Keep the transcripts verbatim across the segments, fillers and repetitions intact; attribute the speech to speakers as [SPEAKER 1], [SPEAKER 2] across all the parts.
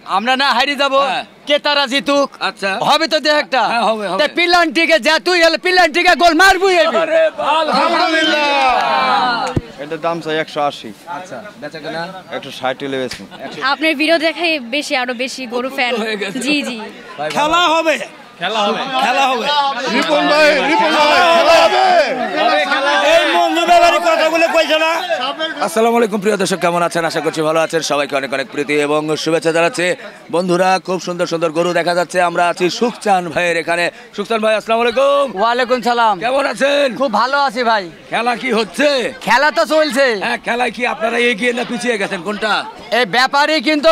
[SPEAKER 1] আমরা না হারিয়ে যাবো, কেতারা জিতুক।
[SPEAKER 2] আচ্ছা
[SPEAKER 1] হবে তো দেখ একটা
[SPEAKER 2] হবে হবে
[SPEAKER 1] পিলান্টিকে যা তুই এলে পিলান্টিকে গোল মারবই।
[SPEAKER 2] আলহামদুলিল্লাহ।
[SPEAKER 3] এটার দাম চাই একশো আশি।
[SPEAKER 2] আচ্ছা বেচা কেনা
[SPEAKER 3] একশো ষাট হলে বেশি।
[SPEAKER 4] আপনার ভিডিও দেখাই বেশি আরো বেশি গরু ফ্যান। জি জি
[SPEAKER 5] খেলা হবে খেলা হবে খেলা হবে
[SPEAKER 3] রিপন ভাই রিপন ভাই খেলা হবে।
[SPEAKER 5] এই বন্ধু ব্যাপারে কথাগুলো কইছ না।
[SPEAKER 2] আসসালামু আলাইকুম প্রিয় দর্শক, কেমন আছেন? আশা করছি ভালো আছেন। সবাইকে অনেক অনেক প্রীতি এবং শুভেচ্ছা জানাচ্ছি। বন্ধুরা খুব সুন্দর সুন্দর গরু দেখা যাচ্ছে। আমরা আছি সুখচান ভাইয়ের এখানে। সুখচান ভাই আসসালামু আলাইকুম।
[SPEAKER 1] ওয়ালাইকুম সালাম।
[SPEAKER 2] কেমন আছেন?
[SPEAKER 1] খুব ভালো আছি ভাই।
[SPEAKER 2] খেলা কি হচ্ছে?
[SPEAKER 1] খেলা তো চলছে।
[SPEAKER 2] হ্যাঁ, খেলায় কি আপনারা এগিয়ে না পিছিয়ে গেছেন কোনটা?
[SPEAKER 1] এই ব্যাপারে কিন্তু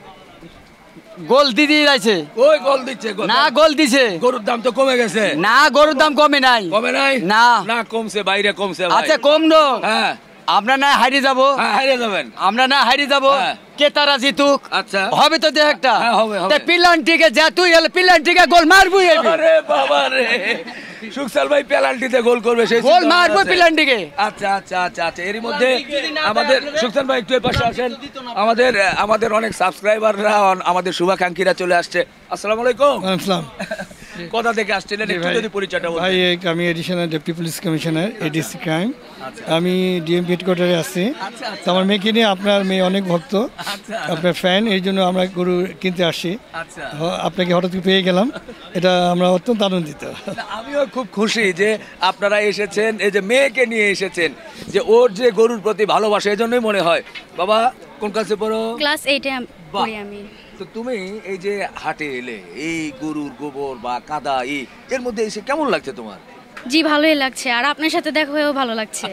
[SPEAKER 1] গোল দিয়ে যাচ্ছে।
[SPEAKER 2] ওই গোল দিচ্ছে
[SPEAKER 1] না, গোল দিছে।
[SPEAKER 2] গরুর দাম তো কমে গেছে।
[SPEAKER 1] না, গরুর দাম কমে নাই।
[SPEAKER 2] কমে নাই?
[SPEAKER 1] না
[SPEAKER 2] না কমছে, বাইরে কমছে ভাই।
[SPEAKER 1] আচ্ছা কম নো।
[SPEAKER 2] হ্যাঁ
[SPEAKER 1] আমরা না হারিয়ে যাবো।
[SPEAKER 2] হ্যাঁ হারিয়ে যাবেন।
[SPEAKER 1] আমরা না হারিয়ে যাবো, কেতারা জিতুক।
[SPEAKER 2] আচ্ছা
[SPEAKER 1] হবে তো দেখ একটা
[SPEAKER 2] হবে হবে
[SPEAKER 1] পিলান্টিকে যা তুই এলে পিলান্টিকে গোল মারবই।
[SPEAKER 2] আরে বাবা রে, সুখসাল ভাই পেনাল্টিতে গোল করবে, সেই
[SPEAKER 1] গোল মারবো পিলান্টিকে।
[SPEAKER 2] আচ্ছা আচ্ছা আচ্ছা আচ্ছা এর মধ্যে আমাদের সুখসাল ভাই একটু এই পাশে আসেন। আমাদের আমাদের অনেক সাবস্ক্রাইবাররা আমাদের শুভাকাঙ্ক্ষীরা চলে আসছে। আসসালামু আলাইকুম।
[SPEAKER 5] আসসালাম।
[SPEAKER 2] কোথা থেকে আসছিলেন একটু যদি পরিচয়টা বলতেন।
[SPEAKER 5] ভাই আমি additional deputy police commissioner ADC crime. আমি ডিএম হেডকোয়ার্টারে আছি। তো আমার মেয়েকে নিয়ে আপনার মেয়ে অনেক ভক্ত, আপনার ফ্যান, এই জন্য আমরা গরু কিনতে আসি। আপনাকে হঠাৎ পেয়ে গেলাম, এটা আমরা অত্যন্ত আনন্দিত।
[SPEAKER 2] আমিও খুব খুশি যে আপনারা এসেছেন, এই যে মেয়েকে নিয়ে এসেছেন, যে ওর যে গরুর প্রতি ভালোবাসা, এই জন্যই মনে হয়। বাবা কোন ক্লাসে পড়ো?
[SPEAKER 4] ক্লাস এইটে পড়ি আমি।
[SPEAKER 2] তো তুমি এই যে হাটে এলে, এই গরুর গোবর বা কাদা এই এর মধ্যে এসে কেমন লাগছে তোমার?
[SPEAKER 4] জি ভালোই লাগছে, আর আপনার সাথে দেখা হয়েও ভালো লাগছে।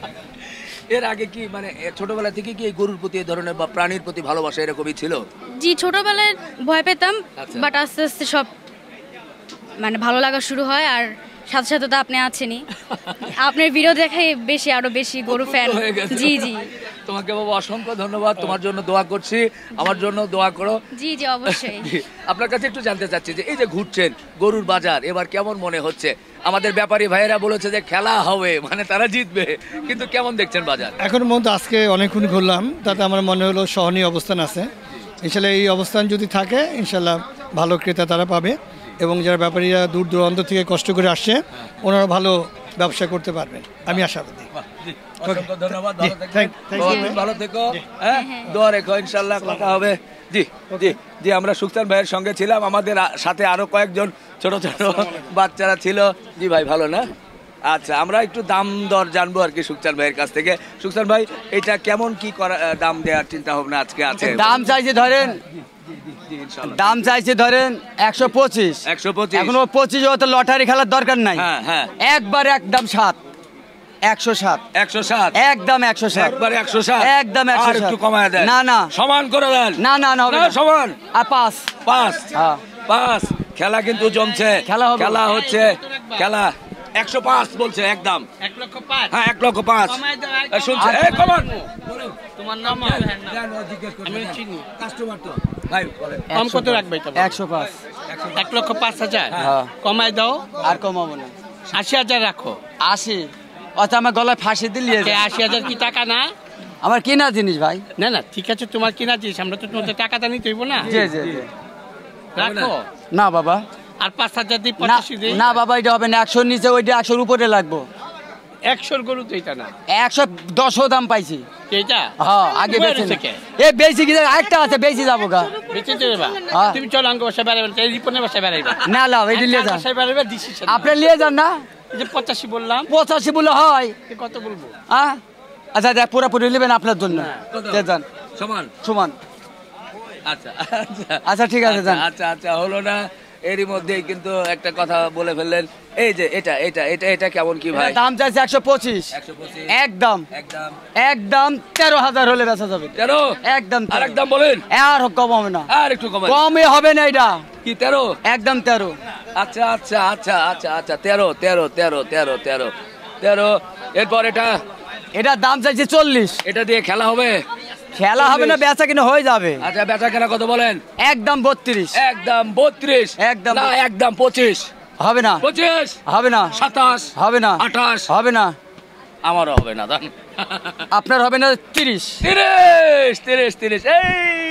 [SPEAKER 2] এর আগে কি মানে ছোটবেলা থেকে কি এই গরুর প্রতি এই ধরনের বা প্রাণীর প্রতি ভালোবাসা এরকমই ছিল?
[SPEAKER 4] জি ছোটবেলায় ভয় পেতাম, বাট আস্তে আস্তে সব মানে ভালো লাগা শুরু হয়। আর সাথে সাথে তো আপনি আছেনই, আপনার ভিডিও দেখাই বেশি আরো বেশি গরু ফ্যান। জি জি
[SPEAKER 2] তোমাকে বাবা অসংখ্য ধন্যবাদ। তোমার জন্য দোয়া করছি, আমার জন্য দোয়া করো।
[SPEAKER 4] জি জি অবশ্যই।
[SPEAKER 2] আপনার কাছে একটু জানতে চাচ্ছি যে এই যে ঘুরছেন গরুর বাজার, এবার কেমন মনে হচ্ছে? আমাদের ব্যাপারী ভাইয়েরা বলেছে যে খেলা হবে, মানে তারা জিতবে, কিন্তু কেমন দেখছেন বাজার?
[SPEAKER 5] এখন মধ্যে আজকে অনেকক্ষণ ঘুরলাম, তাতে আমার মনে হলো সহনীয় অবস্থান আছে। ইনশাল্লাহ এই অবস্থান যদি থাকে, ইনশাল্লাহ ভালো ক্রেতা তারা পাবে, এবং যারা ব্যাপারীরা দূর দূরান্ত থেকে কষ্ট করে আসছে, ওনারা ভালো ব্যবসা করতে পারবেন, আমি আশাবাদী।
[SPEAKER 2] ধন্যবাদ, ভালো থেকো, হ্যাঁ দোয়া রেখো, ইনশাল্লাহ কথা হবে। জি জি জি আমরা সুখচান ভাইয়ের সঙ্গে ছিলাম, আমাদের সাথে আরো কয়েকজন ছোট ছোট বাচ্চারা ছিল। জি ভাই ভালো না? আচ্ছা আমরা একটু দাম দর জানবো আর কি সুখচান ভাইয়ের কাছ থেকে। সুখচান ভাই এটা কেমন কি করা দাম দেওয়ার চিন্তা ভাবনা আজকে আছে?
[SPEAKER 1] দাম চাইছে ধরেন, দাম চাইছে ধরেন একশো পঁচিশ।
[SPEAKER 2] একশো পঁচিশ
[SPEAKER 1] এখন পঁচিশ অত লটারি খেলার দরকার নাই।
[SPEAKER 2] হ্যাঁ হ্যাঁ
[SPEAKER 1] একবার একদম সাত, একশো সাত,
[SPEAKER 2] একশো সাত,
[SPEAKER 1] একদম একশো সাত,
[SPEAKER 2] একবার একশো সাত,
[SPEAKER 1] একদম একশো সাত।
[SPEAKER 2] একটু কমায় দেন।
[SPEAKER 1] না না
[SPEAKER 2] সমান করে দেন।
[SPEAKER 1] না না না হবে না,
[SPEAKER 2] সমান।
[SPEAKER 1] আর পাঁচ
[SPEAKER 2] পাঁচ
[SPEAKER 1] হ্যাঁ
[SPEAKER 2] পাঁচ। খেলা কিন্তু জমছে,
[SPEAKER 1] খেলা হবে,
[SPEAKER 2] খেলা হচ্ছে, খেলা একশো পাঁচ বলছে একদম। এক লক্ষ পাঁচ, হ্যাঁ এক লক্ষ পাঁচ শুনছে। এই কমান তোমার নাম জিজ্ঞেস করবে, আমি চিনি কাস্টমার তো ভাই বলে
[SPEAKER 6] কম কত রাখবে?
[SPEAKER 1] একশো পাঁচ,
[SPEAKER 6] এক লক্ষ পাঁচ হাজার
[SPEAKER 1] হ্যাঁ
[SPEAKER 6] কমায় দাও।
[SPEAKER 1] আর কমাবো না,
[SPEAKER 6] আশি হাজার রাখো।
[SPEAKER 1] আশি অত আমার গলায় ফাঁসি দিলিয়ে
[SPEAKER 6] আশি হাজার কি টাকা না?
[SPEAKER 1] আমার কিনা জিনিস ভাই।
[SPEAKER 6] না না ঠিক আছে, তোমার কিনা জিনিস, আমরা তো তোমাদের টাকাটা নিতে হইব না।
[SPEAKER 1] জি জি জি
[SPEAKER 6] রাখো
[SPEAKER 1] না বাবা।
[SPEAKER 6] আর পাঁচ হাজার দিই, পঁচাশি দিই
[SPEAKER 1] না বাবা, এটা হবে না। একশোর নিচে, ওইটা একশোর উপরে লাগবো।
[SPEAKER 6] একশোর গরু তো এটা না,
[SPEAKER 1] একশো দশও দাম পাইছি
[SPEAKER 6] এইটা।
[SPEAKER 1] হ্যাঁ আগে বেচে এ বেশি কি আরেকটা আছে, বেশি যাবো গা
[SPEAKER 6] বেঁচে যাবা। তুমি চলো আঙ্গ বাসা বেড়াবে, রিপনের বাসা বেড়াইবে
[SPEAKER 1] না। লাভ এটি লিয়ে যান,
[SPEAKER 6] বাসায় বেড়াবে ডিসিশন
[SPEAKER 1] আপনি লিয়ে যান না।
[SPEAKER 6] যে পঁচাশি বললাম,
[SPEAKER 1] পঁচাশি বলে হয়,
[SPEAKER 6] কত বলবো?
[SPEAKER 1] হ্যাঁ আচ্ছা দেখ পুরোপুরি নেবেন আপনার জন্য, যান
[SPEAKER 2] সমান
[SPEAKER 1] সমান।
[SPEAKER 2] আচ্ছা
[SPEAKER 1] আচ্ছা ঠিক আছে যান।
[SPEAKER 2] আচ্ছা আচ্ছা হলো না, এরই মধ্যেই কিন্তু একটা কথা বলে ফেললেন। এই যে এটা এটা এটা এটা কেমন কি ভাই?
[SPEAKER 1] দাম চাইছে একশো পঁচিশ, একদম
[SPEAKER 2] একদম
[SPEAKER 1] একদম তেরো হাজার হলে বেচা যাবে।
[SPEAKER 2] তেরো
[SPEAKER 1] একদম
[SPEAKER 2] আর একদম বলেন,
[SPEAKER 1] আর কম হবে না,
[SPEAKER 2] আর একটু কম
[SPEAKER 1] কমে হবে না। এটা
[SPEAKER 2] কি তেরো?
[SPEAKER 1] একদম তেরো।
[SPEAKER 2] আচ্ছা আচ্ছা আচ্ছা আচ্ছা আচ্ছা তেরো তেরো তেরো তেরো তেরো তেরো। এরপর এটা
[SPEAKER 1] এটা দাম চাইছে চল্লিশ।
[SPEAKER 2] এটা দিয়ে খেলা হবে?
[SPEAKER 1] খেলা হবে না, বেচা কিনা হয়ে যাবে।
[SPEAKER 2] আচ্ছা বেচা কেনা কত বলেন?
[SPEAKER 1] একদম বত্রিশ।
[SPEAKER 2] একদম বত্রিশ।
[SPEAKER 1] একদম
[SPEAKER 2] না একদম পঁচিশ।
[SPEAKER 1] হবে না,
[SPEAKER 2] পঁচিশ
[SPEAKER 1] হবে না,
[SPEAKER 2] সাতাশ
[SPEAKER 1] হবে না,
[SPEAKER 2] আঠাশ
[SPEAKER 1] হবে না,
[SPEAKER 2] আমারও হবে না। দান
[SPEAKER 1] আপনার হবে না। তিরিশ
[SPEAKER 2] তিরিশ তিরিশ তিরিশ। এই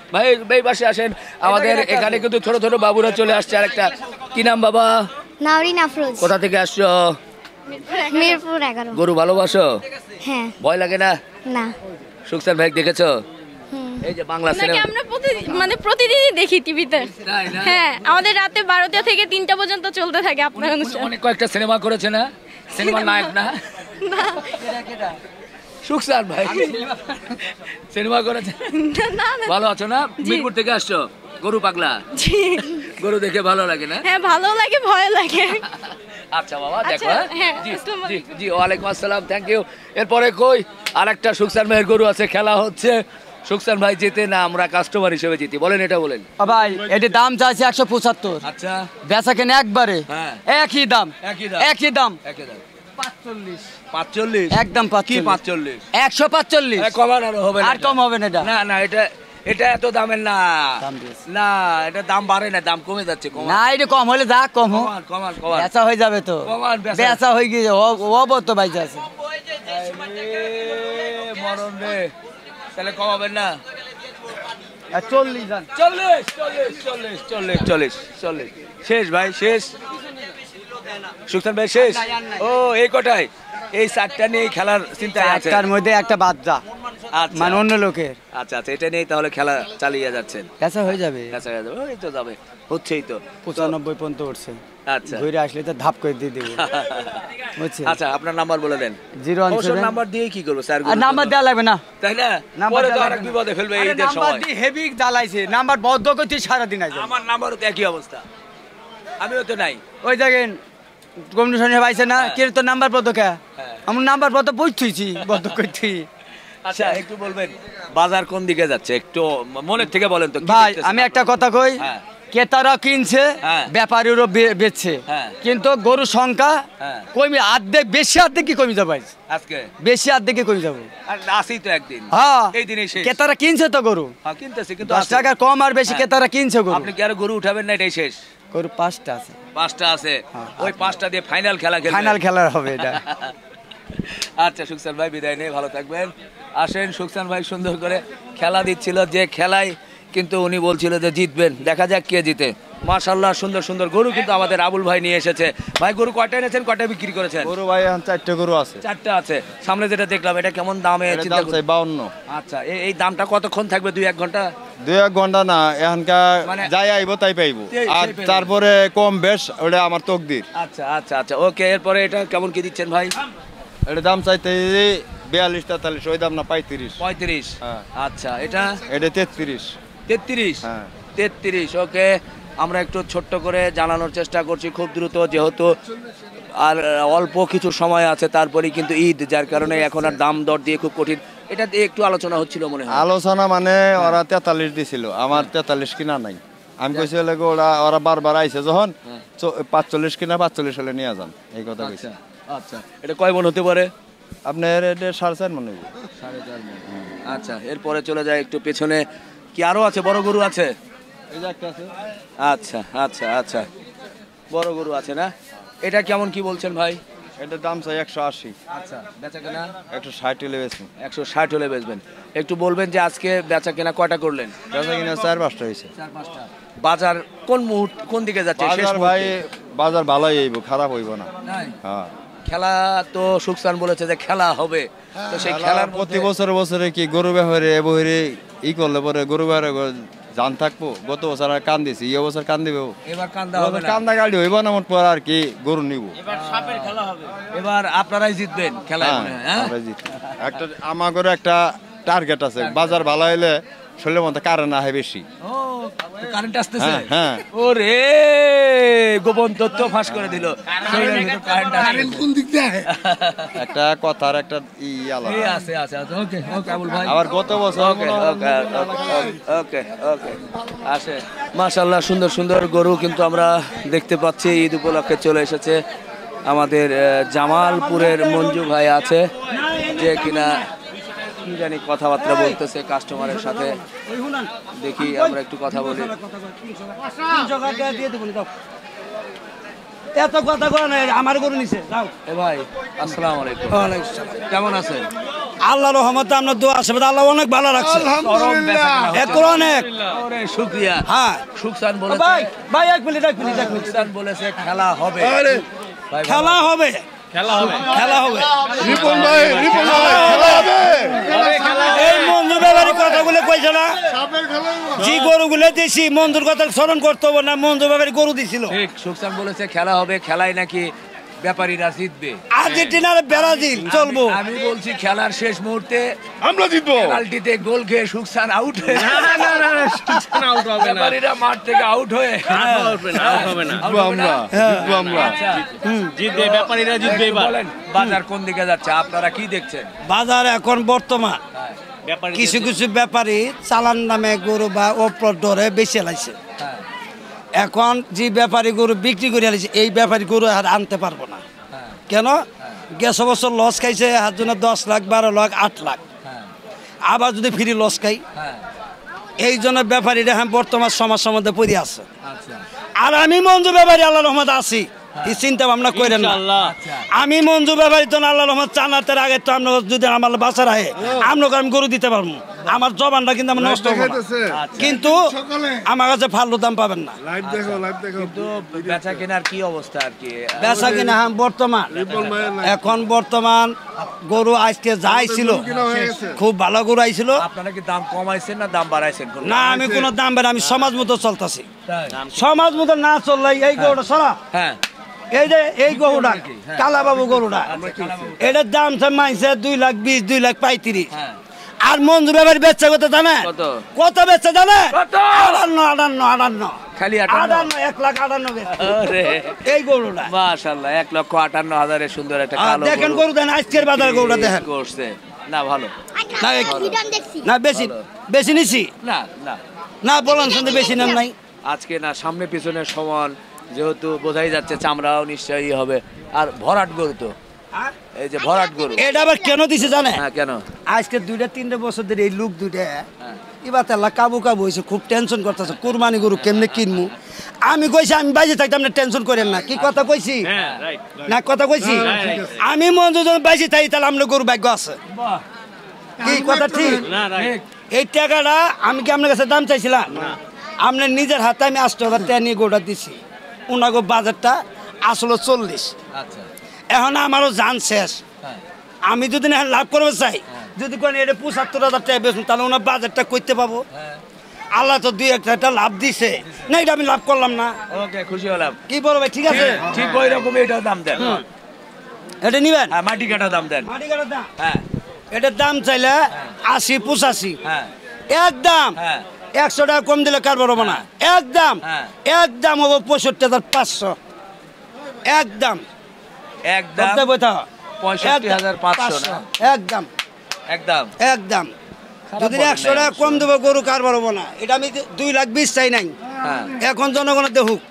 [SPEAKER 2] ভাই ভাই পাশে আসেন। আমাদের এখানে কিন্তু ছোট ছোট বাবুরা চলে আসছে। আরেকটা কি নাম বাবা?
[SPEAKER 7] নাওরিন আফরোজ,
[SPEAKER 2] কোথা থেকে আসছো?
[SPEAKER 7] মিরপুর এগারো।
[SPEAKER 2] গরু ভালোবাসো?
[SPEAKER 7] হ্যাঁ।
[SPEAKER 2] ভয় লাগে না?
[SPEAKER 7] না।
[SPEAKER 2] সুখসান ভাই দেখেছো? এই যে বাংলা
[SPEAKER 4] নাকি
[SPEAKER 2] সিনেমা
[SPEAKER 4] আমরা প্রতিদিন মানে প্রতিদিনই দেখি টিভিতে।
[SPEAKER 2] তাই না?
[SPEAKER 4] হ্যাঁ, আমাদের রাতে বারোটা থেকে তিনটা পর্যন্ত চলতে থাকে আপনার অনুষ্ঠান।
[SPEAKER 2] অনেক কয়েকটা সিনেমা করেছে না? সিনেমার নায়ক না? সুখসান ভাই সিনেমা করেছে।
[SPEAKER 4] না না
[SPEAKER 2] ভালো আছো না? মিরপুর থেকে আসছো? গরু পাগলা?
[SPEAKER 4] জি।
[SPEAKER 2] গরু দেখে ভালো লাগে না?
[SPEAKER 4] হ্যাঁ, ভালো লাগে, ভয় লাগে।
[SPEAKER 2] আচ্ছা বাবা দেখো।
[SPEAKER 4] আচ্ছা,
[SPEAKER 2] হ্যাঁ?
[SPEAKER 4] হ্যাঁ,
[SPEAKER 2] জি
[SPEAKER 4] আসসালামু
[SPEAKER 2] জি জি ওয়ালাইকুম আসসালাম, থ্যাংক ইউ। এরপরে কই আরেকটা সুখসান ভাইয়ের গরু আছে, খেলা হচ্ছে। সুখসান ভাই জিতে না আমরা কাস্টমার হিসেবে জিতি? বলেন এটা বলেন।
[SPEAKER 1] ও ভাই এটির দাম চাইছে একশো পঁচাত্তর,
[SPEAKER 2] আচ্ছা
[SPEAKER 1] বেচা কেনে একবারে
[SPEAKER 2] হ্যাঁ।
[SPEAKER 1] একই দাম,
[SPEAKER 2] একই দাম।
[SPEAKER 1] একই দাম
[SPEAKER 2] একে দাও। পাঁচচল্লিশ
[SPEAKER 1] একদম
[SPEAKER 2] কি
[SPEAKER 1] পাঁচচল্লিশ,
[SPEAKER 2] পাঁচচল্লিশ?
[SPEAKER 1] একশো পাঁচচল্লিশ।
[SPEAKER 2] এ, কমান আরো হবে না
[SPEAKER 1] আর
[SPEAKER 2] এটা।
[SPEAKER 1] কম হবে না এটা।
[SPEAKER 2] না না এটা এটা এত দামের না।
[SPEAKER 1] দাম দিয়েছে।
[SPEAKER 2] না এটা দাম বাড়ে না, দাম কমে যাচ্ছে। কমান
[SPEAKER 1] না এটা কম হলে যা কম হোক,
[SPEAKER 2] কমান কমান কমান।
[SPEAKER 1] বেচা হয়ে যাবে তো,
[SPEAKER 2] কমান, বেচা।
[SPEAKER 1] বেচা হয়ে গিয়ে হবো তো বাইচে আছে।
[SPEAKER 2] এ, মরণ রে, তাহলে কম হবে না?
[SPEAKER 1] চল্লিশ জান
[SPEAKER 2] চল্লিশ চল্লিশ চল্লিশ চল্লিশ চল্লিশ চল্লিশ শেষ ভাই শেষ। সুখসান ভাই শেষ। ও এই কটাই, এই চারটা নিয়ে খেলার চিন্তা আছে।
[SPEAKER 1] একটার মধ্যে একটা বাচ্চা
[SPEAKER 2] আচ্ছা
[SPEAKER 1] মানে অন্য লোকের,
[SPEAKER 2] আচ্ছা আচ্ছা এটা নিয়ে তাহলে খেলা চালিয়ে যাচ্ছেন।
[SPEAKER 1] বেচা হয়ে যাবে।
[SPEAKER 2] আচ্ছা আচ্ছা, ওই তো যাবে, হচ্ছেই তো।
[SPEAKER 1] পঁচানব্বই পর্যন্ত উঠছে,
[SPEAKER 2] আচ্ছা
[SPEAKER 1] ঘুরে আসলে তো ধাপ করে দিয়ে দেবো, বুঝছে?
[SPEAKER 2] আচ্ছা আপনার নাম্বার বলে দেন।
[SPEAKER 1] জিরো ওয়ান
[SPEAKER 2] অবশ্য
[SPEAKER 1] সেভেন
[SPEAKER 2] নাম্বার দিয়ে কি করবো স্যার?
[SPEAKER 1] আর নাম্বার দেওয়া লাগবে না,
[SPEAKER 2] তাই না?
[SPEAKER 1] নাম্বার
[SPEAKER 2] পরে তো
[SPEAKER 1] দেওয়া
[SPEAKER 2] আরেক
[SPEAKER 1] লাগবে না।
[SPEAKER 2] বিপদে ফেলবে
[SPEAKER 1] আরে
[SPEAKER 2] এইদের
[SPEAKER 1] নাম্বার
[SPEAKER 2] সময়।
[SPEAKER 1] দিয়ে হেভি জ্বালাইছে, নাম্বার বদ্ধ করতে সারাদিন আছে।
[SPEAKER 2] আমার নাম্বারও তো একই অবস্থা, আমিও তো নাই।
[SPEAKER 1] ওই দেখেন কমিশনে পাইছে না,
[SPEAKER 2] হ্যাঁ।
[SPEAKER 1] কে তো নাম্বার বদ্ধ কে?
[SPEAKER 2] হ্যাঁ।
[SPEAKER 1] আমার নাম্বার বদ্ধ বুঝতেছি বদ্ধ করছি।
[SPEAKER 2] আচ্ছা একটু বলবেন বাজার কোন দিকে যাচ্ছে, একটু মনের থেকে বলেন তো। কি
[SPEAKER 1] ভাই
[SPEAKER 2] দেখতেছেন
[SPEAKER 1] আমি একটা কথা কই,
[SPEAKER 2] হ্যাঁ।
[SPEAKER 1] ক্রেতারা কিনছে,
[SPEAKER 2] হ্যাঁ।
[SPEAKER 1] ব্যাপারীরও বে- বেচছে,
[SPEAKER 2] হ্যাঁ।
[SPEAKER 1] কিন্তু গরুর সংখ্যা
[SPEAKER 2] হ্যাঁ।
[SPEAKER 1] কমে অর্ধেক, বেশি অর্ধেক কি কমে যাবে,
[SPEAKER 2] আজকে
[SPEAKER 1] বেশি অর্ধেকে কমে যাবো।
[SPEAKER 2] আর আসি তো একদিন,
[SPEAKER 1] হ্যাঁ
[SPEAKER 2] এই দিনই শেষ।
[SPEAKER 1] ক্রেতারা কিনছে তো গরু,
[SPEAKER 2] হ্যাঁ কিনতেছি কিন্তু
[SPEAKER 1] দশ
[SPEAKER 2] আছে।
[SPEAKER 1] টাকা কম আর বেশি
[SPEAKER 2] হ্যাঁ।
[SPEAKER 1] ক্রেতারা কিনছে গরু।
[SPEAKER 2] আপনি কি আর গরু উঠাবেন না? এটাই শেষ।
[SPEAKER 1] গরু পাঁচটা আছে,
[SPEAKER 2] পাঁচটা আছে, ওই পাঁচটা দিয়ে ফাইনাল খেলা খেলবেন।
[SPEAKER 1] ফাইনাল খেলার হবে এটা।
[SPEAKER 2] আচ্ছা সুখসান ভাই বিদায় নিয়ে ভালো থাকবেন। আসেন সুখসান ভাই সুন্দর করে খেলা দিচ্ছিল, যে খেলায় কিন্তু উনি বলছিল যে জিতবেন, দেখা যাক কে জিতে। মাশাআল্লাহ সুন্দর সুন্দর গরু কিন্তু আমাদের আবুল ভাই নিয়ে এসেছে। ভাই গরু কয়টা এনেছেন, কয়টা বিক্রি করেছেন?
[SPEAKER 3] গরু ভাই এখন চারটে গরু আছে।
[SPEAKER 2] চারটা আছে। সামনে যেটা দেখলাম এটা কেমন দামে
[SPEAKER 3] এটার
[SPEAKER 2] চিন্তা
[SPEAKER 3] দাম
[SPEAKER 2] করুন।
[SPEAKER 3] চাই বাউন্ন।
[SPEAKER 2] আচ্ছা এই- এই দামটা কতক্ষণ থাকবে? দুই এক ঘন্টা?
[SPEAKER 3] দুই এক ঘন্টা না, এখানকার
[SPEAKER 2] মানে-
[SPEAKER 3] যাই আইব তাই পাইবো।
[SPEAKER 2] সেই-
[SPEAKER 3] আর
[SPEAKER 2] সেই পাইবো।
[SPEAKER 3] তারপরে কম বেশ ওটা আমার তকদির।
[SPEAKER 2] আচ্ছা আচ্ছা আচ্ছা ওকে। এরপরে এটা কেমন কি দিচ্ছেন ভাই?
[SPEAKER 3] এটা দাম চাইতে বিয়াল্লিশ তেতাল্লিশ, ওই দাম না পঁয়ত্রিশ।
[SPEAKER 2] পঁয়ত্রিশ।
[SPEAKER 3] হ্যাঁ।
[SPEAKER 2] আচ্ছা এটা
[SPEAKER 3] এটা তেত্রিশ।
[SPEAKER 2] তেত্রিশ।
[SPEAKER 3] হ্যাঁ।
[SPEAKER 2] তেত্রিশ ওকে। আমরা একটু ছোট্ট করে জানানোর চেষ্টা করছি খুব দ্রুত, যেহেতু আর অল্প কিছু সময় আছে, তারপরেই কিন্তু ঈদ, যার কারণে এখন আর দাম দর দিয়ে খুব কঠিন। এটা দিয়ে একটু আলোচনা হচ্ছিল মনে হয়।
[SPEAKER 3] আলোচনা মানে ওরা তেতাল্লিশ দিছিল, আমার তেতাল্লিশ কিনা নাই। আমি কইছি হলে গো, ওরা ওরা বারবার আইছে যখন চ- পাঁচচল্লিশ কিনা পাঁচচল্লিশ হলে নিয়ে যান, এই কথা কইছি।
[SPEAKER 2] আচ্ছা আচ্ছা এটা কয় মন হতে পারে?
[SPEAKER 3] আপনার এটা সাড়ে চার মনে হইব।
[SPEAKER 2] সাড়ে চার মন। আচ্ছা এরপরে চলে যায় একটু পেছনে, কি আরো আছে? বড় গরু আছে?
[SPEAKER 3] এই যে একটা আছে।
[SPEAKER 2] আচ্ছা আচ্ছা আচ্ছা বড় গরু আছে না? এটা কেমন কি বলছেন ভাই?
[SPEAKER 3] এটার দাম চাই একশো আশি।
[SPEAKER 2] আচ্ছা বেচা কেনা
[SPEAKER 3] একশো ষাট হলে বেশি।
[SPEAKER 2] একশো ষাট হলে বেচবেন। একটু বলবেন যে আজকে বেচা কেনা কয়টা করলেন?
[SPEAKER 3] বেচা কিনা চার পাঁচটা হয়েছে।
[SPEAKER 2] চার পাঁচটা। বাজার কোন মুহূর্ত কোন দিকে যাচ্ছে? শেষ
[SPEAKER 3] বাজার ভাই
[SPEAKER 2] মুহূর্তে?
[SPEAKER 3] বাজার ভালোই হইব, খারাপ হইব না।
[SPEAKER 2] নাই?
[SPEAKER 3] হ্যাঁ,
[SPEAKER 2] খেলা তো সুখসান বলেছে যে খেলা হবে, তো সেই
[SPEAKER 3] খেলার
[SPEAKER 2] খেলার
[SPEAKER 3] প্রতি
[SPEAKER 2] মধ্যে-
[SPEAKER 3] বছরে বছরে কি গরু ব্যবহারে এ বহিরে ই করলে পরে গরু ব্যবহারে জান থাকবো। গত বছর আর কান দিছি, এই বছর কান দিব।
[SPEAKER 2] এবার কান্দা হবে না।
[SPEAKER 3] কান্দা গাড়ি হইব না, মোট পর আর কি গরু নিব।
[SPEAKER 2] এবার আপনারাই জিতবেন খেলায় মনে হয়, হ্যাঁ?
[SPEAKER 3] আমরা জিতবো। একটা আমার ঘরে একটা টার্গেট আছে, বাজার ভালো হইলে শরীরের মধ্যে কারেন্ট আহে বেশি।
[SPEAKER 2] ও কারেন্ট আসতেছে।
[SPEAKER 3] হ্যাঁ, হ্যাঁ।
[SPEAKER 2] ওরে গোপন তথ্য ফাঁস করে দিল। কারেন্ট কোন দিক দিয়ে?
[SPEAKER 3] একটা কথার একটা ই আলাদা।
[SPEAKER 2] এই আছে আছে আছে ওকে ওকে আবুল ভাই।
[SPEAKER 3] আবার গত বছর
[SPEAKER 2] ওকে ওকে ওকে ওকে আসে। মাশাআল্লাহ সুন্দর সুন্দর গরু কিন্তু আমরা দেখতে পাচ্ছি। ঈদ উপলক্ষে চলে এসেছে আমাদের আহ, জামালপুরের মঞ্জু ভাই আছে, যে কিনা কি জানি কথাবার্তা বলতেছে কাস্টমারের সাথে। দেখি আমরা একটু কথা বলি।
[SPEAKER 1] এত কথা কয় না, আমার গরু নিছে যাও।
[SPEAKER 2] এ ভাই আসসালামু আলাইকুম। কেমন আছেন?
[SPEAKER 8] আল্লাহর রহমতে আমরা দোয়া আশীর্বাদ আল্লাহ অনেক ভালো রাখছে এখন অনেক
[SPEAKER 2] শুকরিয়া।
[SPEAKER 8] হ্যাঁ
[SPEAKER 2] সুকসান বলেছে
[SPEAKER 8] ভাই ভাই এক মিনিট এক মিনিট এক মিনিট
[SPEAKER 2] সুকসান বলেছে খেলা হবে, ভাই
[SPEAKER 8] খেলা হবে
[SPEAKER 6] খেলা হবে
[SPEAKER 8] খেলা হবে
[SPEAKER 3] রিপন ভাই রিপন ভাই খেলা হবে
[SPEAKER 8] এই মঞ্জু ব্যাপারী কথাগুলো কইছে না যে গরুগুলো দিছি মঞ্জুর কথা স্মরণ করতে হবে না মঞ্জু ব্যাপারী গরু দিছিল
[SPEAKER 2] ঠিক সুকসান বলেছে খেলা হবে, খেলায় নাকি ব্যাপারীরা জিতবে।
[SPEAKER 8] আর্জেন্টিনার ব্রাজিল চলবো
[SPEAKER 2] আমি- আমি বলছি খেলার শেষ মুহূর্তে
[SPEAKER 3] আমরা জিতবো
[SPEAKER 2] পেনাল্টিতে গোল খেয়ে সুকসান আউট হয়ে
[SPEAKER 6] না না না না সুকসান আউট হবে না
[SPEAKER 2] ব্যাপারীরা মাঠ থেকে আউট হয়ে
[SPEAKER 6] আউট হবে না আউট হবে না
[SPEAKER 3] জিতবো আমরা জিতবো আমরা
[SPEAKER 2] আচ্ছা,
[SPEAKER 6] জিতবে ব্যাপারীরা জিতবে
[SPEAKER 2] একটু
[SPEAKER 6] এবার
[SPEAKER 2] বলেন বাজার কোন দিকে যাচ্ছে, আপনারা কি দেখছেন?
[SPEAKER 8] বাজার এখন বর্তমান
[SPEAKER 6] ব্যাপারী
[SPEAKER 8] কিছু কিছু ব্যাপারী চালান নামে গরু বা ওপর ডরে বেশি লাইছে
[SPEAKER 2] হ্যাঁ,
[SPEAKER 8] এখন যে ব্যাপারী গরু বিক্রি করে আলাইছে এই ব্যাপারী গরু আর আনতে পারবো না
[SPEAKER 2] হ্যাঁ,
[SPEAKER 8] কেন গেছ বছর লস খাইছে হাত জন্য দশ লাখ বারো লাখ আট লাখ
[SPEAKER 2] হ্যাঁ,
[SPEAKER 8] আবার যদি ফ্রি লস খাই
[SPEAKER 2] হ্যাঁ,
[SPEAKER 8] এই জন্য ব্যাপারীরা হ্যাঁ বর্তমান সমস্যার মধ্যে পড়ে আছে
[SPEAKER 2] আচ্ছা,
[SPEAKER 8] আর আমি মঞ্জু ব্যাপারী আল্লাহ রহমত আছি এই চিন্তা ভাবনা করেন না
[SPEAKER 6] ইনশাআল্লাহ
[SPEAKER 8] আমি মঞ্জু ব্যাপারী তো আল্লাহ রহমত চানাতের আগে তো আমরা যদি আমার বাসা রাখে আপনাকে আমি গরু দিতে পারবো আমার জবানটা কিন্তু আমার নষ্ট হবে না। কিন্তু আমার কাছে ফালতু দাম পাবেন না
[SPEAKER 3] লাইভ দেখো লাইভ দেখো
[SPEAKER 2] কিন্তু বেচা কেনার কি অবস্থা আর কি?
[SPEAKER 8] বেচা কিনা হ্যাঁ বর্তমান এখন বর্তমান গরু আজকে যাই ছিল খুব ভালো গরু আইছিল
[SPEAKER 2] আপনারা কি দাম কমাইছেন না দাম বাড়াইছেন?
[SPEAKER 8] না আমি কোনো দাম বেড়ে আমি সমাজ মতো চলতেছি
[SPEAKER 2] তাই?
[SPEAKER 8] সমাজ মতো না চললে এই গরুটা সরা
[SPEAKER 2] হ্যাঁ,
[SPEAKER 8] এই যে এই গরুটা কালাবাবু গরুটা এটার দাম মাইছে দুই লাখ বিশ দুই লাখ পঁয়ত্রিশ
[SPEAKER 2] হ্যাঁ।
[SPEAKER 8] আর মঞ্জু ব্যাপারী বেচছে কত জানে
[SPEAKER 2] কত?
[SPEAKER 8] কত বেচছে জানে
[SPEAKER 2] কত?
[SPEAKER 8] আটান্ন আটান্ন আটান্ন
[SPEAKER 2] খালি আটান্ন?
[SPEAKER 8] আটান্ন এক লাখ আটান্ন বেচছে।
[SPEAKER 2] আরে
[SPEAKER 8] এই গরুটা
[SPEAKER 2] মাশাআল্লাহ, এক লক্ষ আটান্ন হাজারের সুন্দর একটা
[SPEAKER 8] আর
[SPEAKER 2] কালো
[SPEAKER 8] দেখেন গরু দেন আজকের বাজার গরুটা দেখেন
[SPEAKER 2] করছে না, ভালো
[SPEAKER 8] না এই-
[SPEAKER 7] দেখছি
[SPEAKER 8] না বেশি বেশি নিছি
[SPEAKER 2] না, না
[SPEAKER 8] না বলেন শুনতে বেশি নেন নাই
[SPEAKER 2] আজকে না সামনে পিছনে সমান, যেহেতু বোঝাই যাচ্ছে চামড়াও নিশ্চয়ই হবে। আর ভরাট গরু তো, এই যে ভরাট গরু,
[SPEAKER 8] এটা আবার কেন দিছে জানে
[SPEAKER 2] হ্যাঁ কেন?
[SPEAKER 8] আজকে দুইটা তিনটা বছর ধরে এই লোক দুইটা এবার তাল্লা কাবু কাবু হয়েছে খুব টেনশন করতেছে কুরবানি গরু কেমনে কিনবো আমি কইছি আমি বাইরে থাকতাম না টেনশন করেন না কি কথা কইছি
[SPEAKER 6] হ্যাঁ রাইট
[SPEAKER 8] না কথা কইছি আমি মঞ্জু যখন বাইরে থাকি তাহলে আমরা গরু ভাগ্য আছে কি কথা ঠিক
[SPEAKER 6] না রাইট
[SPEAKER 8] এই টাকাটা আমি কি আপনার কাছে দাম চাইছিলাম আপনার নিজের হাতে আমি আষ্ট হাজার টাকা নিয়ে গোটা দিছি ওনাকে বাজারটা আসলে চল্লিশ
[SPEAKER 2] আচ্ছা,
[SPEAKER 8] এখন আমারও জান শেষ
[SPEAKER 2] হ্যাঁ,
[SPEAKER 8] আমি যদি না লাভ করবো চাই যদি কোন এটা পঁচাত্তর হাজার টাকা বেচুন তাহলে ওনার বাজারটা করতে পাবো
[SPEAKER 2] হ্যাঁ।
[SPEAKER 8] আল্লাহ তো দুই একটা একটা লাভ দিছে না এটা আমি লাভ করলাম না
[SPEAKER 2] ওকে, খুশি হলাম।
[SPEAKER 8] কি বলো ভাই ঠিক আছে
[SPEAKER 2] ঠিক ওই রকম এটাও দাম দেন,
[SPEAKER 8] এটা নিবেন
[SPEAKER 2] হ্যাঁ, মাটি কাটা দাম দেন,
[SPEAKER 8] মাটি কাটার দাম
[SPEAKER 2] হ্যাঁ,
[SPEAKER 8] এটার দাম চাইলে আশি পঁচাশি
[SPEAKER 2] হ্যাঁ,
[SPEAKER 8] একদম
[SPEAKER 2] হ্যাঁ,
[SPEAKER 8] একশো টাকা কম দিলে কারবার হবো না একদম
[SPEAKER 2] হ্যাঁ।
[SPEAKER 8] একদম হবো পঁয়ষট্টি হাজার পাঁচশো একদম
[SPEAKER 2] একদম
[SPEAKER 8] করতে বইতে হবে।
[SPEAKER 2] পঁয়ষট্টি হাজার পাঁচশো না?
[SPEAKER 8] একদম
[SPEAKER 2] একদম
[SPEAKER 8] একদম
[SPEAKER 2] খারাপ
[SPEAKER 8] যদি
[SPEAKER 2] বলেন
[SPEAKER 8] একশো
[SPEAKER 2] নাই
[SPEAKER 8] টাকা
[SPEAKER 2] অবশ্য।
[SPEAKER 8] কম দেবো গরু কারবার হবো না এটা আমি দুই লাখ বিশ চাই নাই
[SPEAKER 2] হ্যাঁ,
[SPEAKER 8] এখন জনগণের দেখুক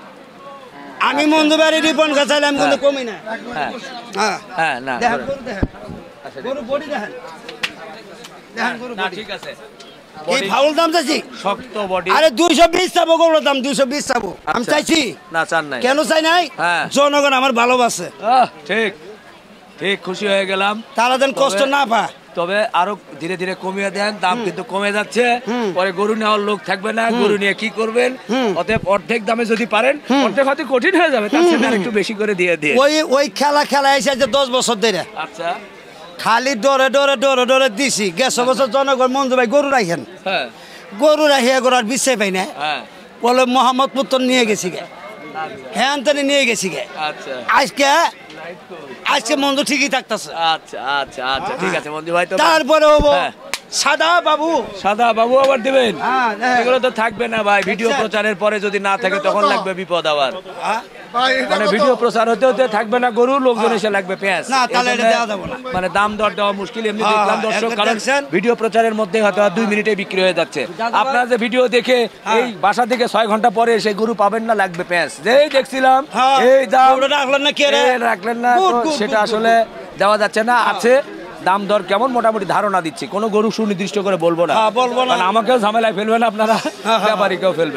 [SPEAKER 8] আমি মঞ্জু বাড়ি রিপন গাছাইলে আমি কিন্তু কমি না
[SPEAKER 2] হ্যাঁ,
[SPEAKER 8] হ্যাঁ
[SPEAKER 2] হ্যাঁ, না
[SPEAKER 8] দেখেন
[SPEAKER 2] করে-
[SPEAKER 8] গরু দেখেন গরু বডি দেখেন দেখেন গরু
[SPEAKER 2] না
[SPEAKER 8] body।
[SPEAKER 2] ঠিক আছে,
[SPEAKER 8] এই ফাউল দাম চাইছি
[SPEAKER 2] শক্ত বডি।
[SPEAKER 8] আরে দুইশো বিশ চাবো গরুর দাম দুইশো বিশ চাবো আমি
[SPEAKER 2] আচ্ছা।
[SPEAKER 8] চাইছি
[SPEAKER 2] না চান নাই?
[SPEAKER 8] কেন চাই নাই
[SPEAKER 2] হ্যাঁ।
[SPEAKER 8] জনগণ আমার ভালোবাসে
[SPEAKER 2] আহ, ঠিক ঠিক, খুশি হয়ে গেলাম।
[SPEAKER 8] তারা যেন কষ্ট না পায়
[SPEAKER 2] তবে আরো ধীরে ধীরে কমিয়ে দেন, দাম কিন্তু কমে যাচ্ছে, পরে গরু নেওয়ার লোক থাকবে না, গরু নিয়ে কি করবেন? অতএব অর্ধেক দামে যদি পারেন, অর্ধেক হয়তো কঠিন হয়ে যাবে, তার সাথে একটু বেশি করে দিয়ে দিয়ে।
[SPEAKER 8] ওই ওই খেলা খেলা এসে যে দশ বছর ধরে
[SPEAKER 2] আচ্ছা,
[SPEAKER 8] খালি ডরে ডরে ডরে ডরে দিছি গেছো বছর জনগণ মঞ্জু ভাই গরু রাখেন
[SPEAKER 2] হ্যাঁ,
[SPEAKER 8] গরু রাখিয়া গরু আর বিশ্বাস পাই না
[SPEAKER 2] হ্যাঁ,
[SPEAKER 8] বলে মোহাম্মদপুর তো নিয়ে গেছি গে হ্যাঁ আন্তনি নিয়ে গেছি গে
[SPEAKER 2] আচ্ছা,
[SPEAKER 8] আজকে আজকে মঞ্জু ঠিকই থাকতেছে
[SPEAKER 2] আচ্ছা, আচ্ছা, আচ্ছা, ঠিক আছে মন্দির ভাই। তো
[SPEAKER 8] তারপরে হবো
[SPEAKER 2] হ্যাঁ।
[SPEAKER 8] সাদা বাবু
[SPEAKER 2] সাদা বাবু আবার দিবেন?
[SPEAKER 8] হ্যাঁ, হ্যাঁ।
[SPEAKER 2] এগুলো তো থাকবে না ভাই, ভিডিও
[SPEAKER 8] আচ্ছা।
[SPEAKER 2] প্রচারের পরে যদি না থাকে তখন লাগবে বিপদ আবার।
[SPEAKER 8] হ্যাঁ?
[SPEAKER 2] মানে ভিডিও প্রচার হতে হতে থাকবে না গরু, লোকজন এসে লাগবে পেঁয়াজ।
[SPEAKER 8] না, তাহলে এটা
[SPEAKER 2] এই জন্য
[SPEAKER 8] দেওয়া যাবে না।
[SPEAKER 2] মানে দাম দর দেওয়া মুশকিল। এমনি
[SPEAKER 8] হ্যাঁ,
[SPEAKER 2] দেখলাম দর্শক,
[SPEAKER 8] একটা
[SPEAKER 2] কারণ
[SPEAKER 8] দেখছেন?
[SPEAKER 2] ভিডিও প্রচারের মধ্যে হয়তো আর দুই মিনিটে বিক্রি হয়ে যাচ্ছে। আপনারা যে ভিডিও দেখে এই বাসা থেকে ছয় ঘন্টা পরে এসে গরু পাবেন না, লাগবে পেঁয়াজ। যেই দেখছিলাম
[SPEAKER 8] হ্যাঁ।
[SPEAKER 2] এই দাম
[SPEAKER 8] গরুটা রাখলেন না কে রে?
[SPEAKER 2] এই রাখলেন না,
[SPEAKER 8] গুড,
[SPEAKER 2] তো
[SPEAKER 8] গুড,
[SPEAKER 2] সেটা
[SPEAKER 8] গুড,
[SPEAKER 2] আসলে দেওয়া যাচ্ছে না। আছে দাম দর কেমন মোটামুটি ধারণা দিচ্ছি, কোনো গরু সুনির্দিষ্ট করে বলবো না,
[SPEAKER 8] হ্যাঁ, বলবো না।
[SPEAKER 2] কারণ আমাকেও ঝামেলায় ফেলবেন আপনারা, ব্যাপারীকেও ফেলবেন।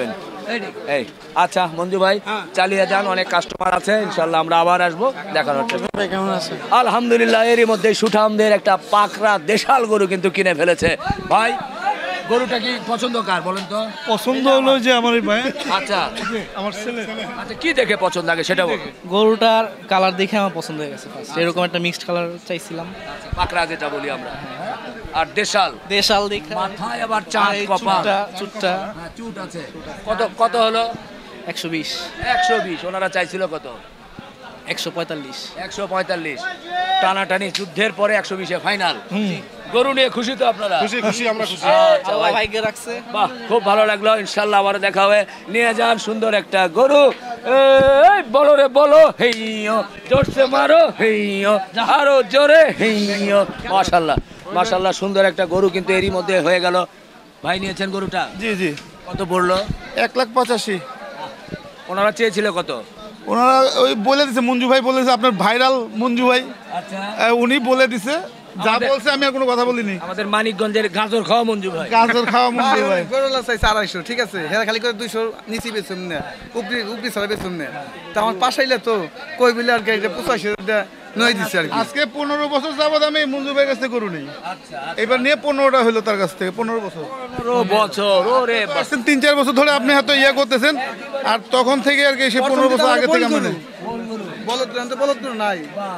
[SPEAKER 2] এই আচ্ছা মঞ্জু ভাই চালিয়ে যান, অনেক কাস্টমার আছে, ইনশাল্লাহ আমরা আবার আসবো, দেখানোর চেষ্টা।
[SPEAKER 9] কেমন আছে?
[SPEAKER 2] আলহামদুলিল্লাহ, এরই মধ্যে সুঠামদের একটা পাকড়া দেশাল গরু কিন্তু কিনে ফেলেছে ভাই। গরুটা কি পছন্দ কার বলেন তো?
[SPEAKER 5] পছন্দ হলো যে আমার এই ভাই,
[SPEAKER 2] আচ্ছা
[SPEAKER 5] আমার ছেলে।
[SPEAKER 2] আচ্ছা কি দেখে পছন্দ আগে সেটা বলুন।
[SPEAKER 9] গরুটার কালার দেখে আমার পছন্দ হয়ে গেছে ফার্স্ট। এরকম একটা মিক্সড কালার চাইছিলাম,
[SPEAKER 2] পাকড়া যেটা বলি আমরা, আর দেশাল
[SPEAKER 9] দেশাল দেখে।
[SPEAKER 2] মাথায় আবার চাঁদ কপা,
[SPEAKER 9] চুটটা
[SPEAKER 2] হ্যাঁ, চুট আছে। কত কত হলো?
[SPEAKER 9] একশো বিশ।
[SPEAKER 2] একশো বিশ। ওনারা চাইছিল কত?
[SPEAKER 9] একশো পঁয়তাল্লিশ।
[SPEAKER 2] একশো পঁয়তাল্লিশ। টানাটানি যুদ্ধের পরে একশো বিশে ফাইনাল। গরু নিয়ে খুশি তো আপনারা?
[SPEAKER 5] খুশি খুশি আমরা খুশি।
[SPEAKER 2] আচ্ছা
[SPEAKER 9] আল্লাহ
[SPEAKER 2] ভাই,
[SPEAKER 9] ভাগ্যে রাখছে।
[SPEAKER 2] বাহ, খুব ভালো লাগলো। ইনশাল্লাহ আবার দেখা হবে। নিয়ে যান সুন্দর একটা গরু। এই বলো রে বলো, হেইও জোরসে মারো, হেইও আরো জোরে, হেইও। মাশাআল্লাহ মাশাআল্লাহ, সুন্দর একটা গরু কিন্তু এরই মধ্যে হয়ে গেল। ভাই নিয়েছেন গরুটা?
[SPEAKER 5] জি জি,
[SPEAKER 2] কত পড়লো?
[SPEAKER 5] এক লাখ পঁচাশি।
[SPEAKER 2] ওনারা চেয়েছিল কত?
[SPEAKER 5] ওনারা ওই বলে দিছে, মঞ্জু ভাই বলে দিছে, আপনার ভাইরাল মঞ্জু ভাই,
[SPEAKER 2] আচ্ছা
[SPEAKER 5] উনি বলে দিছে, যা বলছে আমি আর কোনো কথা বলিনি।
[SPEAKER 2] আমাদের মানিকগঞ্জের গাজর খাওয়া মঞ্জু ভাই।
[SPEAKER 5] গাজর খাওয়া মঞ্জু ভাই।
[SPEAKER 10] গরুলা চাইছে আড়াইশো, ঠিক আছে, হ্যাঁ খালি করে দুইশো নিচি বেচুন না, উপরি উপরি ছাড়া বেচুন না। তা আমার পাশাইলে তো কই বিলে আর কি পঁচাশি নয় দিচ্ছে আর কি।
[SPEAKER 5] আজকে পনেরো বছর যাবত আমি মঞ্জু ভাইয়ের কাছ থেকে গরু নেই, এবার নিয়ে পনেরোটা হলো তার কাছ থেকে। পনেরো বছর
[SPEAKER 2] পনেরো বছর ওরে বাস।
[SPEAKER 5] তিন চার বছর ধরে আপনি হয়তো ইয়ে করতেছেন, আর তখন থেকে আর কি সে পনেরো বছর আগে থেকে আমি নেই।
[SPEAKER 10] বলদ বলদ নাই।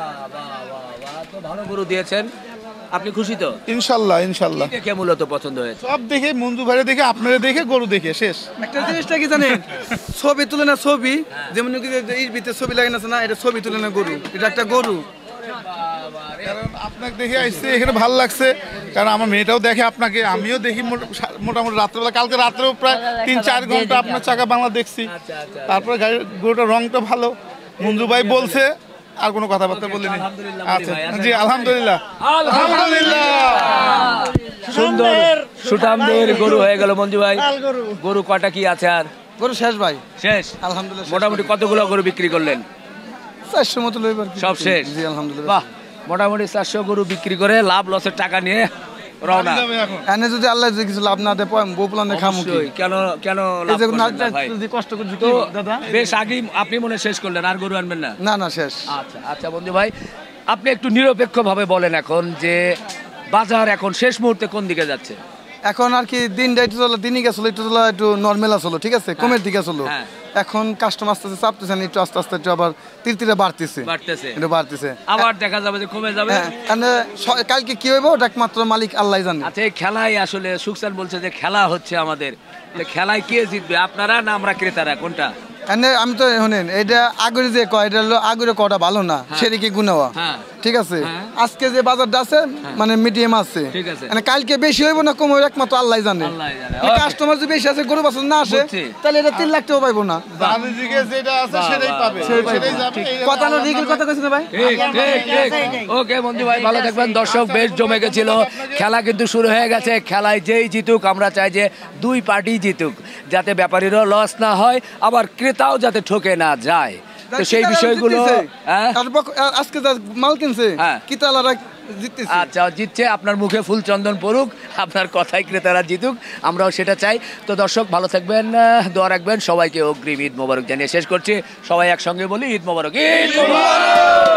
[SPEAKER 2] তো ভালো গরু দিয়েছেন, আপনি খুশি তো?
[SPEAKER 5] ইনশাল্লাহ ইনশাল্লাহ।
[SPEAKER 2] দেখে মূলত পছন্দ হয়েছে?
[SPEAKER 5] সব দেখে, মঞ্জু ভাইরে দেখে, আপনারা দেখে, গরু দেখে শেষ।
[SPEAKER 10] একটা জিনিসটা কি জানেন, ছবি তুলে না ছবি, যেমন এই ভিতরে ছবি লাগে না না, এটা ছবি তুলে না গরু, এটা একটা গরু।
[SPEAKER 5] কারণ আপনাকে দেখে আসছে এখানে ভালো লাগছে, কারণ আমার মেয়েটাও দেখে আপনাকে, আমিও দেখি মোটামুটি রাত্রেবেলা। কালকে রাত্রেও প্রায় তিন চার ঘন্টা আপনার চাকা বাংলা দেখছি। তারপরে গাড়ির গরুটার রংটা ভালো, মঞ্জু ভাই বলছে, আর কোনো কথাবার্তা বলিনি। আচ্ছা জি, আলহামদুলিল্লাহ আলহামদুলিল্লাহ।
[SPEAKER 2] সুন্দর সুঠামদের গরু হয়ে গেল মঞ্জু ভাই। গরু কটা কি আছে আর?
[SPEAKER 10] গরু শেষ ভাই,
[SPEAKER 2] শেষ
[SPEAKER 10] আলহামদুলিল্লাহ।
[SPEAKER 2] মোটামুটি কতগুলো গরু বিক্রি করলেন?
[SPEAKER 10] চারশো মতো লইবার
[SPEAKER 2] সব শেষ?
[SPEAKER 10] জি আলহামদুলিল্লাহ।
[SPEAKER 2] বাহ, মোটামুটি চারশো গরু বিক্রি করে লাভ লসের টাকা নিয়ে রওনা।
[SPEAKER 10] এনে যদি আল্লাহ যদি কিছু লাভ না দেয়, বউ প্লানে খামু কি?
[SPEAKER 2] অবশ্যই, কেন কেন লাভ করবেন না ভাই?
[SPEAKER 10] যদি কষ্ট করে
[SPEAKER 2] তো
[SPEAKER 10] দাদা
[SPEAKER 2] বেশ আগেই আপনি মনে শেষ করলেন, আর গরু আনবেন না?
[SPEAKER 10] না না শেষ।
[SPEAKER 2] আচ্ছা আচ্ছা বন্ধু ভাই, আপনি একটু নিরপেক্ষ ভাবে বলেন এখন যে বাজার এখন শেষ মুহূর্তে কোন দিকে যাচ্ছে?
[SPEAKER 10] এখন আর কি দিনটা একটু চলো, দিনই গেছিলো একটু চলো, একটু নর্মাল আসলো, ঠিক আছে, কমের দিকে চলো। এখন কাস্টমার আস্তে আস্তে চাপতেছে, একটু আস্তে আস্তে একটু আবার তীর তীরে বাড়তেছে,
[SPEAKER 2] বাড়তেছে
[SPEAKER 10] একটু বাড়তেছে,
[SPEAKER 2] আবার দেখা যাবে যে কমে যাবে।
[SPEAKER 10] কালকে কি হইব ওটা একমাত্র মালিক আল্লাহ জানে।
[SPEAKER 2] আচ্ছা, এই খেলায় আসলে সুকসান বলছে যে খেলা হচ্ছে আমাদের, খেলায় কে জিতবে, আপনারা না আমরা ক্রেতারা, কোনটা?
[SPEAKER 10] আমি তো শোনেন, এটা আগরে যে কয়, এটা হলো আগরে কটা ভালো না, সেদিকে গুনাওয়া, ঠিক আছে। আজকে যে বাজারটা আছে মানে মিডিয়াম আছে, মানে কালকে বেশি হইব না কম হইব একমাত্র আল্লাহ জানে। কাস্টমার যদি বেশি আছে, গরু বাছুর না আসে, তাহলে এটা তিন লাখ টাকা পাইবো না। কথা না রিগেল কথা কইছেন ভাই।
[SPEAKER 2] ওকে বন্ধু ভাই, ভালো থাকবেন। দর্শক বেশ জমে গেছিল, খেলা কিন্তু শুরু হয়ে গেছে। খেলায় যেই জিতুক, আমরা চাই যে দুই পার্টি জিতুক, যাতে ব্যাপারীরও লস না হয়, আবার ক্রেতাও যাতে ঠকে না যায়। তো সেই বিষয়গুলো
[SPEAKER 10] আজকে মাল কিনছে কিতালারা জিততেছে।
[SPEAKER 2] আচ্ছা, জিতছে, আপনার মুখে ফুল চন্দন পড়ুক, আপনার কথাই ক্রেতারা জিতুক, আমরাও সেটা চাই। তো দর্শক ভালো থাকবেন, দোয়া রাখবেন। সবাইকে অগ্রিম ঈদ মোবারক জানিয়ে শেষ করছি। সবাই একসঙ্গে বলি ঈদ মোবারক, ঈদ মোবারক।